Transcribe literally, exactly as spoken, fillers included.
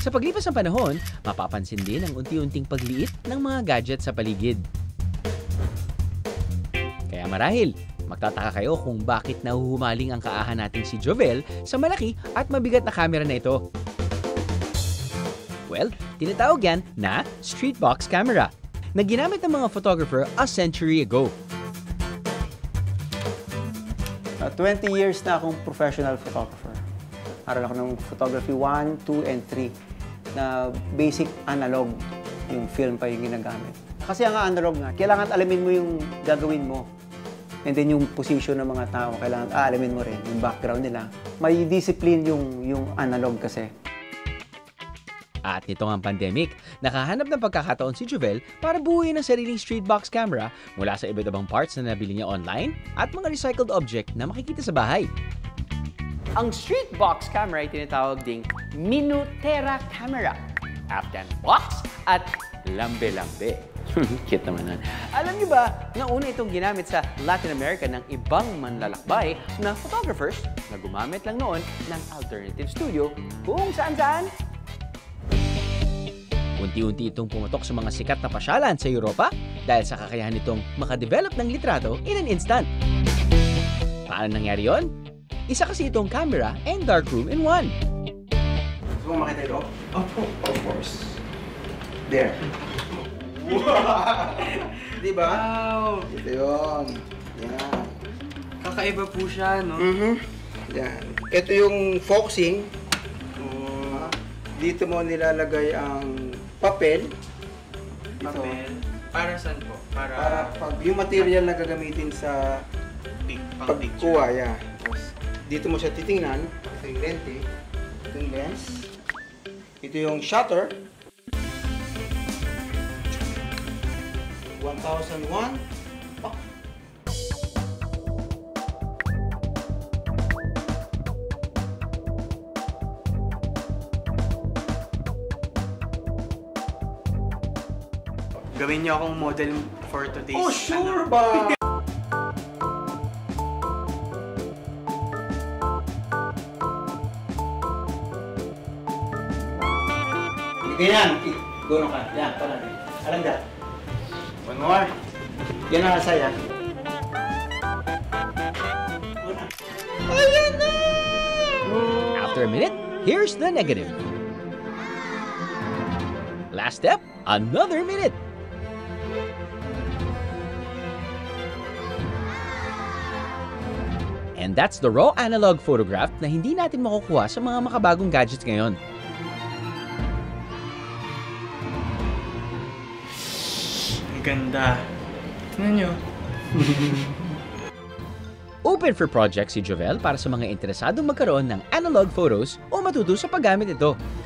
Sa paglipas ng panahon, mapapansin din ang unti-unting pagliit ng mga gadget sa paligid. Kaya marahil, magtataka kayo kung bakit nahuhumaling ang kaahan nating si Jovel sa malaki at mabigat na camera na ito. Well, tinatawag yan na street box camera na ginamit ng mga photographer a century ago. Uh, twenty years na akong professional photographer. Aral ako ng photography one, two, and three na basic analog, yung film pa yung ginagamit. Kasi ang analog nga, kailangan alamin mo yung gagawin mo. And then yung position ng mga tao, kailangan ah, alamin mo rin, yung background nila. May discipline yung, yung analog kasi. At nitong ang pandemic, nakahanap ng pagkakataon si Jovel para buuin ang sariling street box camera mula sa iba't ibang parts na nabili niya online at mga recycled object na makikita sa bahay. Ang street box camera ay tinatawag ding Minutera camera, Afghan box at lambe-lambe. Cute naman nun. Alam niyo ba na una itong ginamit sa Latin America ng ibang manlalakbay na photographers na gumamit lang noon ng alternative studio kung saan-saan? Unti-unti itong pumatok sa mga sikat na pasyalan sa Europa dahil sa kakayahan nitong makadevelop ng litrato in an instant. Paano nangyari yon? Isa kasi itong camera and darkroom in one. Gusto mo makita ito? Oh, of course. There. Diba? Wow! Ito yun. Yan. Kakaiba po siya, no? Mm-hmm. Yan. Ito yung focusing. Uh, dito mo nilalagay ang papel. Dito. Papel. Para saan po? Para, Para pag yung material na gagamitin sa big, pang picture. pagkuha. Yeah. Tapos, dito mo siya titingnan. Ito yung lente. Ito yung lens. Ito yung shutter. one thousand one. Oh. Gawin niyo akong model for today's... Oh, sure ano. ba? Ganyan. Gono ka. Yan, parang. Alam that. One more. Yan ang asaya. Ayan na! After a minute, here's the negative. Last step, another minute. And that's the raw analog photograph na hindi natin makukuha sa mga makabagong gadgets ngayon. Ang ganda. Tingnan nyo. Open for projects si Jovel para sa mga interesadong magkaroon ng analog photos o matuto sa paggamit ito.